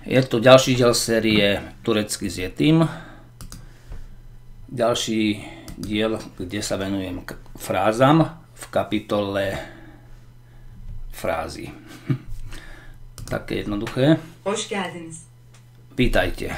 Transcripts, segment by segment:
Je to ďalší diel série Turecky s Yetim. Ďalší diel, kde sa venujem frázam v kapitole frázy. Také jednoduché. Hoş geldiniz. Vítajte.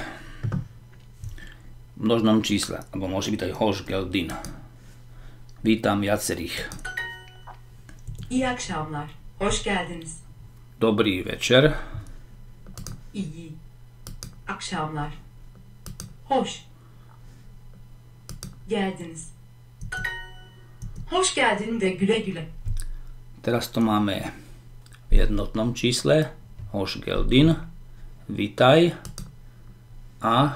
V množnom čísle, alebo môže byť aj hoş geldin. Vítam viacerých. İyi akşamlar. Hoş geldiniz. Dobrý večer. İyi akşamlar. Hoş geldiniz. Hoş geldin ve güle güle. Teraz to máme v jednotnom čísle. Hoş geldin. Vítaj. A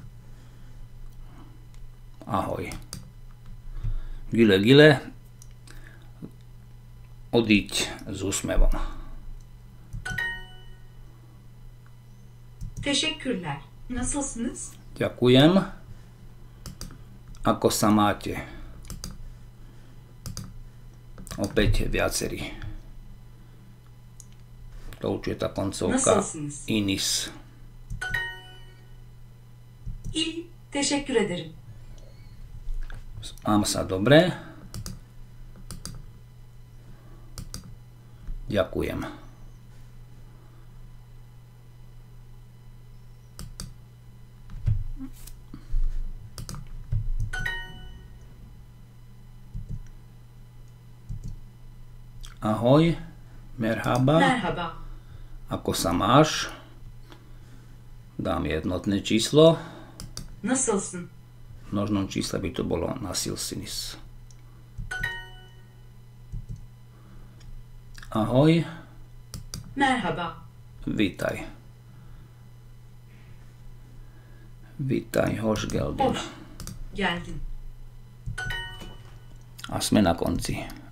ahoj. Güle güle. Odíď s úsmevom. Teşekkürler. Nasılsınız? Ďakujem. Ako sa máte? Opäť viacerí. To už je tá koncovka inis. İyi. Teşekkür ederim. Mám sa dobre. Ďakujem. Ahoj, merhaba. Merhaba. Ako sa máš? Dám jednotné číslo. Nasılsın? V množnom čísle by to bolo nasilsinis. Ahoj. Merhaba. Vítaj. Vítaj, hoş geldin. Hoş geldin. A sme na konci.